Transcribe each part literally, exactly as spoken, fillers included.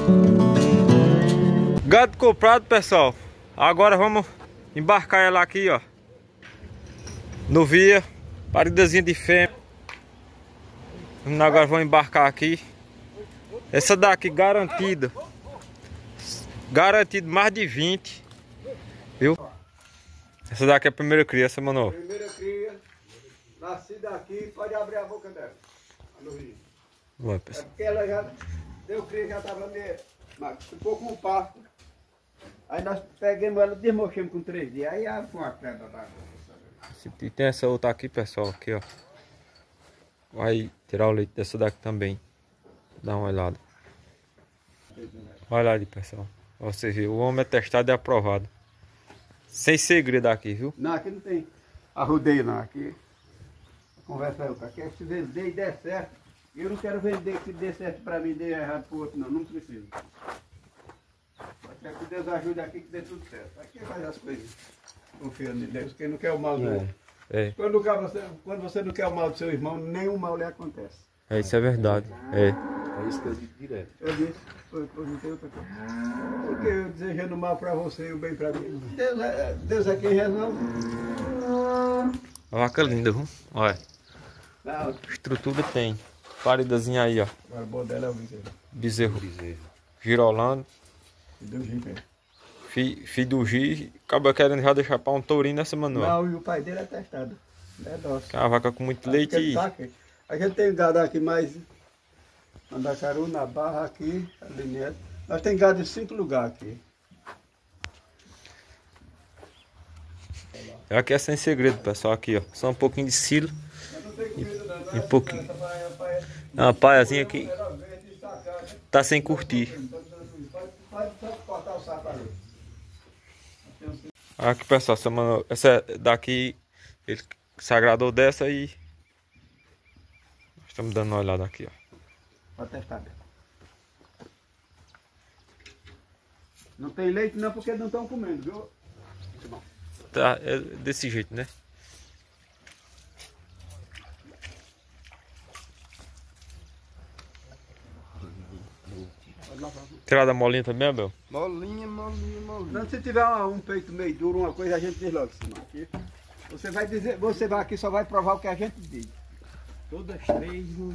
Gado comprado, pessoal. Agora vamos embarcar ela aqui, ó. No via, paridazinha de fêmea. Agora vamos embarcar aqui. Essa daqui garantida. Garantido mais de vinte. Viu? Essa daqui é a primeira criança, mano. Primeira cria, nascida aqui, pode abrir a boca dela. No rio. Vai, É pessoal. porque ela já deu cria, já estava meio. Ficou com o parto. Aí nós pegamos ela, desmochamos com três dias. Aí foi uma pedra da E tem essa outra aqui, pessoal, aqui, ó. Vai tirar o leite dessa daqui também. Dá uma olhada. Olha ali, pessoal. Você viu, o homem é testado e aprovado. Sem segredo aqui, viu? Não, aqui não tem arrudeio não. Aqui a conversa é outra. Aqui é se vender e der certo. Eu não quero vender que dê certo para mim e dê errado para o outro, não. Não preciso. Até que Deus ajude aqui que dê tudo certo. Aqui faz as coisas confiando em Deus. Quem não quer o mal do outro. É, Quando, você, quando você não quer o mal do seu irmão, nenhum mal lhe acontece. é, isso é verdade. É. É isso que eu digo direto. Eu disse, foi, foi, não tem outra coisa. Porque eu desejando o mal para você e o bem para mim. Deus é, Deus é quem resolve. A vaca linda, viu? Olha. Não, Estrutura tem. Paridazinha aí, ó. agora o bom dela é o bezerro. Bezerro. Bezerro. Girolando. E do jeito mesmo. Filho, filho do Giz. Acaba querendo já deixar para um tourinho nessa manual. Não, e o pai dele é testado. É nosso. Que é uma vaca com muito leite e... A gente tem gado aqui mais. Mandacaru, na Barra, aqui, ali dentro. Nós temos gado em cinco lugares aqui. Aqui é sem segredo, pessoal. Aqui, ó. Só um pouquinho de silo. E um pouquinho. É uma paiazinha aqui. Tá sem curtir. Pode só cortar o saco ali. Aqui, pessoal. Essa, manu... essa daqui, ele se agradou dessa e... Estamos dando uma olhada aqui, ó. Pode testar dela. Não tem leite não, porque não estão comendo, viu? Tá, é desse jeito, né? Tirar da molinha também, Abel? Molinha, molinha, molinha. Não, se tiver um, um peito meio duro, uma coisa, a gente diz logo assim, aqui. Você vai dizer, você vai aqui só vai provar o que a gente diz. Todas três, um...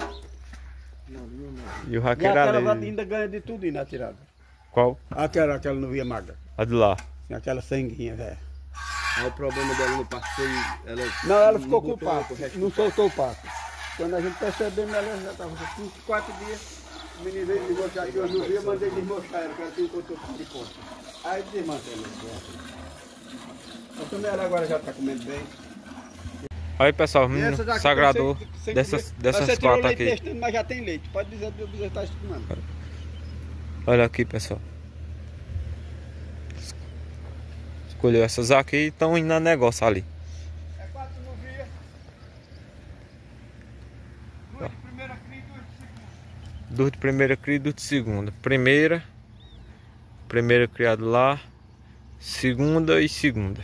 E o E raqueiro aquela ali. ainda ganha de tudo na tirada. Qual? Aquela, aquela não via magra. A de lá. Aquela sanguinha, velho. Aí o problema dela no pasto foi... Ela Não, ela ficou com o botou pato, o resto não do pasto. soltou o pato. Quando a gente percebeu, ela já estava com cinco, quatro dias. O menino veio desmochar aqui, eu não via, mandei desmochar ela, porque ela tinha encontrou de ponta. Aí desmantelou. Mas também ela agora já está comendo bem. Aí, pessoal, o E menino essa daqui se agradou tem sem- sem dessas, comer. dessas Você tirou quatro leite aqui. testando, mas já tem leite. Pode dizer que o bezerro está estimando. Olha aqui, pessoal. Escolheu essas aqui e estão indo na negócio ali. É quatro no via. Duas de primeira cria e duas de segunda. Duas de primeira cria e duas de segunda. Primeira. Primeira criado lá. Segunda e segunda.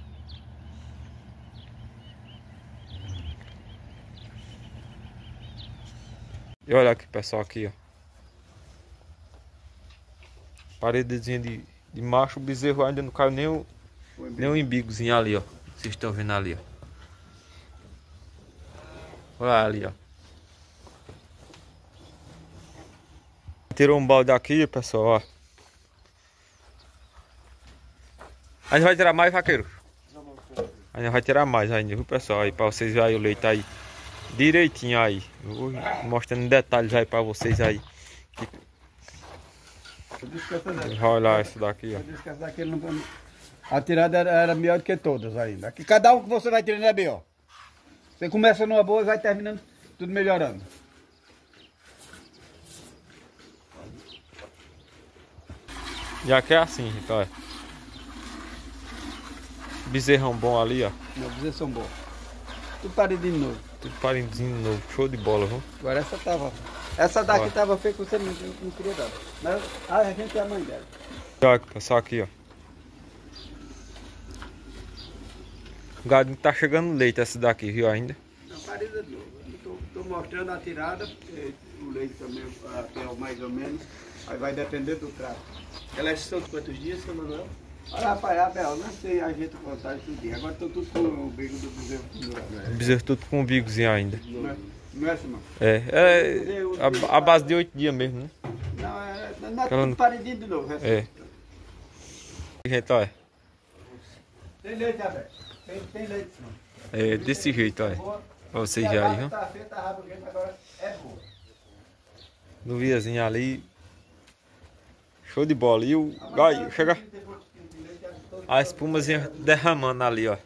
E olha aqui, pessoal, aqui, ó. Paredezinha de, de macho, o bezerro ainda não caiu nem o, nem o embigozinho ali, ó. Vocês estão vendo ali, ó. Olha ali, ó. Tirou um balde aqui, pessoal, ó. A gente vai tirar mais, vaqueiro? A gente vai tirar mais ainda, viu, pessoal? Aí, pra vocês verem aí o leite aí. Direitinho aí. Vou mostrando detalhes aí pra vocês aí. Olha lá esse daqui, ó. Eu disse que essa daqui não... A tirada era, era melhor do que todas ainda. Aqui, cada um que você vai tirando é melhor. Você começa numa boa e vai terminando tudo melhorando. E aqui é assim, gente, olha. Bezerrão bom ali, ó. Meus bezerros são bons. Tudo paredinho de novo. Tudo parenzinho novo. Show de bola, viu? Agora essa tava. Essa daqui Olha. tava feia que você não, não queria dar. Mas a gente é a mãe dela. Olha, pessoal, aqui, ó. O gadinho tá chegando leite essa daqui, viu, ainda? Não, parede de novo. Estou mostrando a tirada, porque o leite também aqui é o mais ou menos. Aí vai depender do trato. Elas são de quantos dias, seu Manuel? Olha, rapaz, Abel, não sei a gente contar isso tudo. Agora estou tudo com o bico do bezerro pendurado. O bezerro tudo com o bigozinho ainda. Não é, não é assim, não? É, é a, a base de oito dias mesmo, né? Não, é, não é Aquela- tudo paredinho de novo. É. Gente, olha. Tem leite, Abel. Tem, tem leite, sim. É desse jeito, olha. Boa. Pra vocês E a verem, vaca viu? tá feia, tá rabugenta, agora é boa. No viazinho ali. Show de bola. E o. Olha, chega. A espumazinha derramando ali, ó.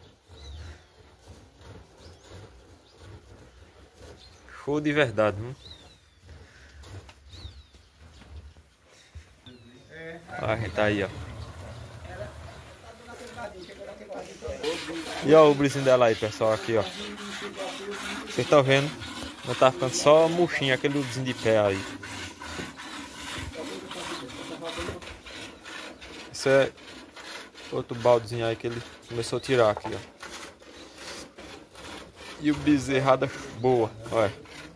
Show de verdade, viu? A gente tá aí, ó. E ó o brisinho dela aí, pessoal, aqui, ó. Vocês estão vendo? Não tá ficando só murchinho, aquele luzinho de pé aí. Isso é outro baldezinho aí que ele começou a tirar aqui, ó. E o bezerrada boa, olha.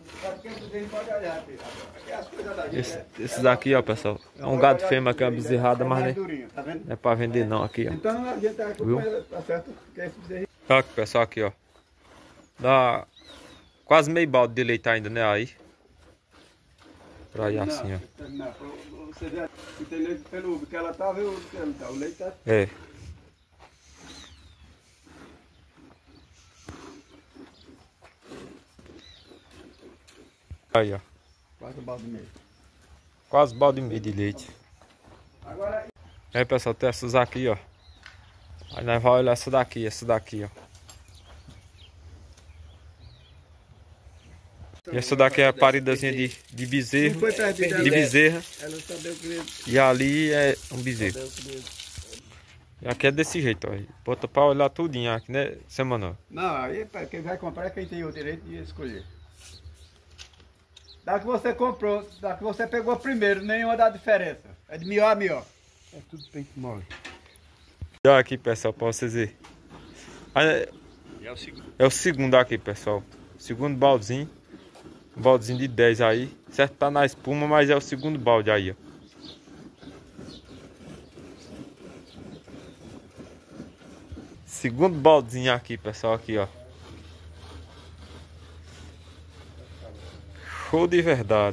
Esse, esse daqui, ó, pessoal, é um gado fêmea que é uma bezerrada, mas né, não é pra vender não aqui, ó. Então a gente tá Viu? tá certo que esse bezerro. Olha aqui, pessoal, aqui, ó. Dá quase meio balde de leite ainda, né, aí. Pra ir assim, ó. Não, não, você vê que tem leite pelo que ela tá, viu? Que ela tá. O leite tá. É. Aí, ó. Quase o balde mesmo. Quase balde e meio de leite. Agora. Aí, pessoal, tem essas aqui, ó. Aí nós vamos olhar essa daqui, essa daqui, ó. E essa daqui é a paridazinha de, de bezerro. Não foi perto dela. De bezerra. Ela sabia o que. E ali é um bezerro. E aqui é desse jeito, ó. Bota pra olhar tudinho aqui, né, semana? Não, aí pra quem vai comprar é quem tem o direito de escolher. Da que você comprou, da que você pegou primeiro, nenhuma dá diferença. É de melhor a melhor. É tudo peito mole. Olha aqui, pessoal, pra vocês verem. Aí, É o segundo. é o segundo aqui, pessoal. Segundo baldezinho. Um baldezinho de dez aí. Certo, tá na espuma, mas é o segundo balde aí, ó. Segundo baldezinho aqui, pessoal, aqui, ó. Show de verdade.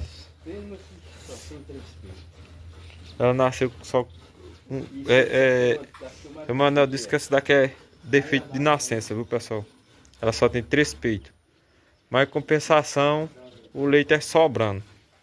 Ela nasceu só... Um, é, é, o Manuel disse que essa daqui é defeito de nascença, viu, pessoal? Ela só tem três peitos. Mas em compensação, o leite é sobrando.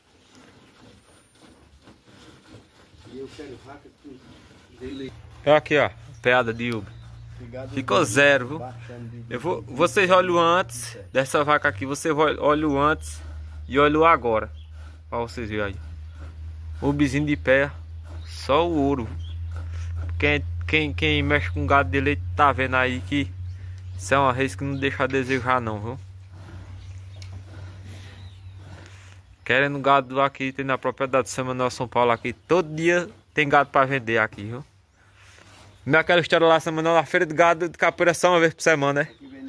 É aqui, ó. Peada de Uber. Ficou zero, viu? Eu vou, vocês olham antes dessa vaca aqui. Você olha o antes e olha o agora. Pra vocês verem aí. O bizinho de pé, só o ouro. Quem, quem, quem mexe com gado de leite tá vendo aí que isso é uma res que não deixa a desejar não, viu? Querendo gado aqui, tem na propriedade de São Manuel, São Paulo aqui. Todo dia tem gado para vender aqui, viu? Não é aquela história lá, São Manuel, na feira de gado de Capoeira só uma vez por semana, né?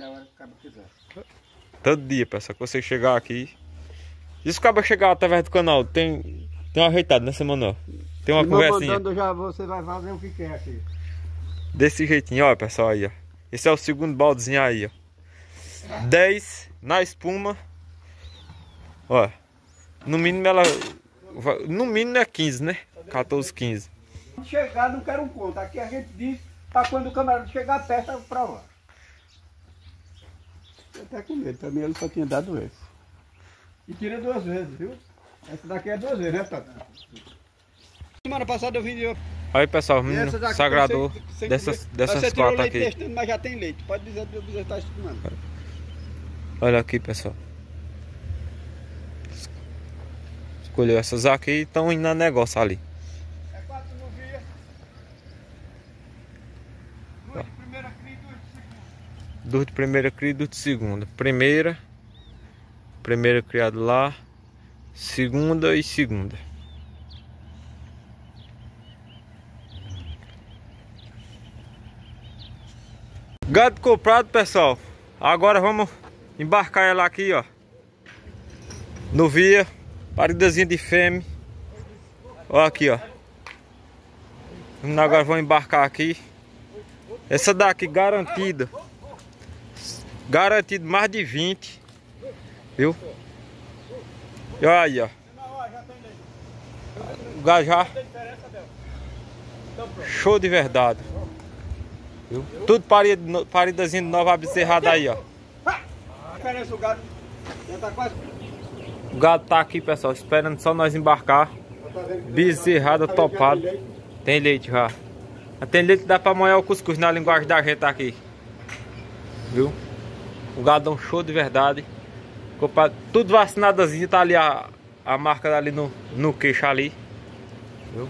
Todo dia, pessoal, que você chegar aqui. Isso acaba chegar através do canal. Tem, tem um ajeitado, né, São Manuel? Tem uma E conversinha. mandando já você vai fazer o que quer aqui. Desse jeitinho, ó, pessoal, aí, ó. Esse é o segundo baldezinho aí, ó. dez na espuma. Ó. No mínimo ela... No mínimo é quinze, né? quatorze, quinze. Quando chegar, não quero um conto. Aqui a gente diz para quando o camarada chegar perto, eu provar. Eu até com medo, também ele só tinha dado esse. E tira duas vezes, viu? Essa daqui é duas vezes, né, Tata? Semana passada eu vim de... Aí, pessoal, menino sagrador sem- sem dessas, comer. dessas Você tirou quatro leite aqui. testando, mas já tem leite. Pode dizer que o bezerro está estimando. Olha aqui, pessoal. Escolheu essas aqui e estão indo na negócio ali. É quatro no via. Duas de primeira cria e duas de segunda. Duas de primeira cria e duas de segunda. Primeira. Primeira criada lá. Segunda e segunda. Gado comprado, pessoal. Agora vamos embarcar ela aqui, ó. No via. Paridazinha de fêmea. Ó aqui, ó. Agora vamos embarcar aqui. Essa daqui garantida. Garantido mais de vinte. Viu? E olha aí, ó. O gajá. Show de verdade. Viu? Tudo parida, paridazinha de nova bezerrada aí, ó. O gado tá aqui, pessoal, esperando só nós embarcar. Bezerrada topada. Tem leite já. Tem leite que dá pra molhar o cuscuz na linguagem da gente aqui. Viu? O gadão show de verdade. Tudo vacinadazinho, tá ali a, a marca ali no, no queixo ali. Viu?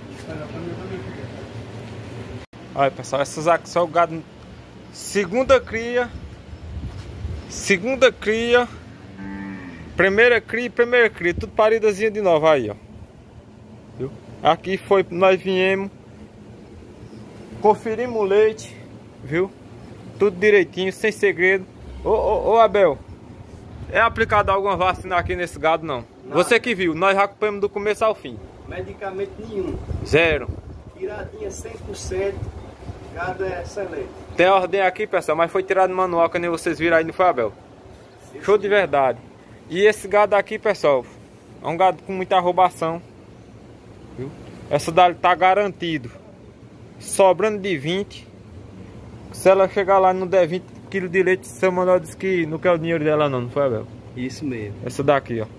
Olha, pessoal, essas aqui são o gado. Segunda cria. Segunda cria. Primeira cria, primeira cria. Tudo paridazinha de novo aí, ó. Viu? Aqui foi, nós viemos. Conferimos o leite. Viu? Tudo direitinho, sem segredo. Ô, ô, ô Abel. É aplicado alguma vacina aqui nesse gado, não? Nada. Você que viu, nós já acompanhamos do começo ao fim. Medicamento nenhum. Zero. Tiradinha cem por cento. Gado é excelente. Tem ordem aqui, pessoal, mas foi tirado no manual, que nem vocês viram aí, não foi, Abel? Sim, show sim. De verdade. E esse gado aqui, pessoal, é um gado com muita roubação. Viu? Essa dali tá garantido. Sobrando de vinte. Se ela chegar lá e não der vinte quilos de leite, seu Manuel disse que não quer o dinheiro dela não, não foi, Abel? Isso mesmo. Essa daqui, ó.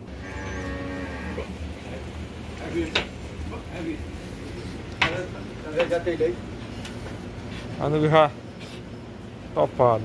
Já tem leite? A nuvem já topado.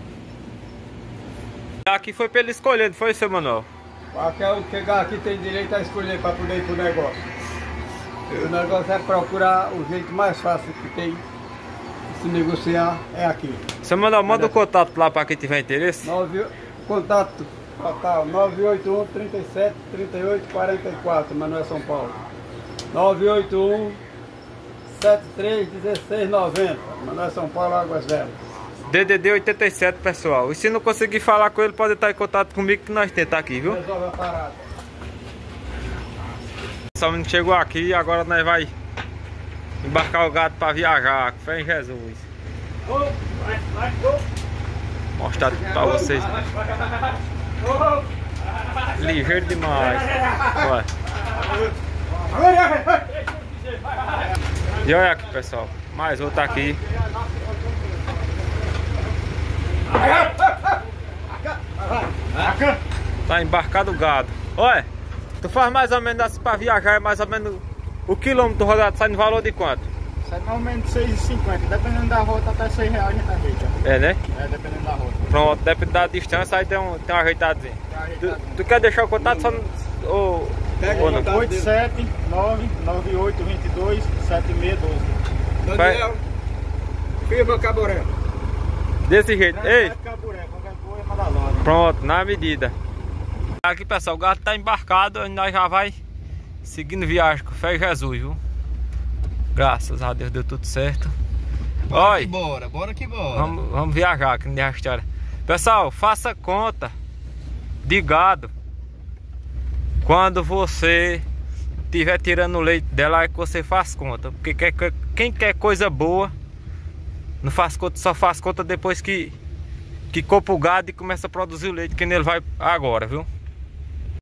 Aqui foi pra ele escolher, não foi, seu Manuel? Qualquer um que chegar aqui tem direito a escolher para poder ir pro negócio. O negócio é procurar o jeito mais fácil que tem de se negociar, é aqui. Seu Manuel, manda o um contato lá para quem tiver interesse. Nove, contato total nove oito um, trinta e sete, trinta e oito, quarenta e quatro, Manuel São Paulo. nove oito um, sete três, dezesseis, noventa, Manuel São Paulo, Águas Velas. D D D oitenta e sete, pessoal. E se não conseguir falar com ele, pode estar em contato comigo que nós tentamos aqui, viu? Resolve a parada. Só menino chegou aqui e agora nós vai embarcar o gado para viajar. Fé em Jesus. Mostrar para vocês. Ligeiro demais. Olha. E olha aqui, pessoal. Mais outro aqui. Tá embarcado o gado. Olha, tu faz mais ou menos assim pra viajar, é mais ou menos o quilômetro rodado sai no valor de quanto? Sai mais ou menos seis e cinquenta, dependendo da rota até seis reais a gente ajeita. É, né? É, dependendo da rota. Pronto, depende da distância, aí tem um, tem um ajeitadinho. Tu, tu quer deixar o contato só no... Ou, pega ou não? oito sete nove, nove oito dois dois, sete seis um dois. Daniel, firma Caboré. Desse jeito. Ei! Caboré, qualquer coisa, manda lá. Pronto, na medida. Aqui, pessoal, o gado tá embarcado e nós já vai seguindo viagem com fé em Jesus, viu? Graças a Deus deu tudo certo. Bora Oi. que bora, bora que bora. Vamos, vamos viajar, que não tem a história. Pessoal, faça conta de gado. Quando você estiver tirando o leite dela, é que você faz conta. Porque quer, quem quer coisa boa, não faz conta, só faz conta depois que, que compra o gado e começa a produzir o leite, que ele vai agora, viu?